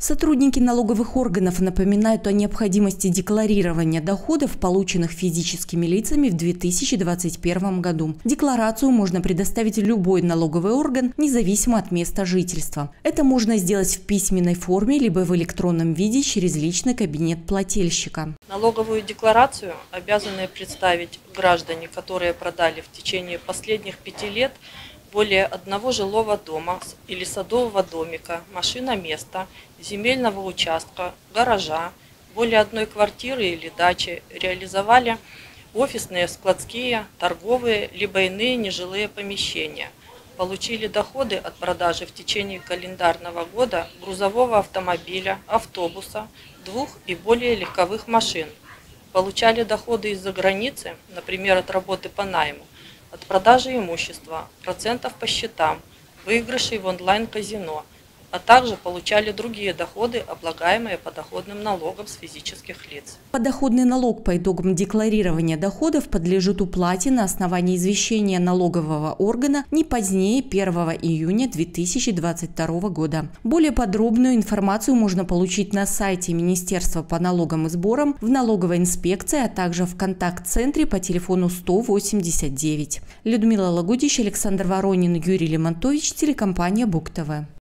Сотрудники налоговых органов напоминают о необходимости декларирования доходов, полученных физическими лицами в 2021 году. Декларацию можно предоставить в любой налоговый орган, независимо от места жительства. Это можно сделать в письменной форме либо в электронном виде через личный кабинет плательщика. Налоговую декларацию обязаны представить граждане, которые продали в течение последних 5 лет более одного жилого дома или садового домика, машиноместа, земельного участка, гаража, более одной квартиры или дачи, реализовали офисные, складские, торговые, либо иные нежилые помещения, получили доходы от продажи в течение календарного года грузового автомобиля, автобуса, 2 и более легковых машин, получали доходы из-за границы, например, от работы по найму, от продажи имущества, процентов по счетам, выигрышей в онлайн-казино, а также получали другие доходы, облагаемые подоходным налогом с физических лиц. Подоходный налог по итогам декларирования доходов подлежит уплате на основании извещения налогового органа не позднее 1 июня 2022 года. Более подробную информацию можно получить на сайте Министерства по налогам и сборам, в налоговой инспекции, а также в контакт-центре по телефону 189. Людмила Лагудич, Александр Воронин, Юрий Лемонтович, телекомпания Буг ТВ.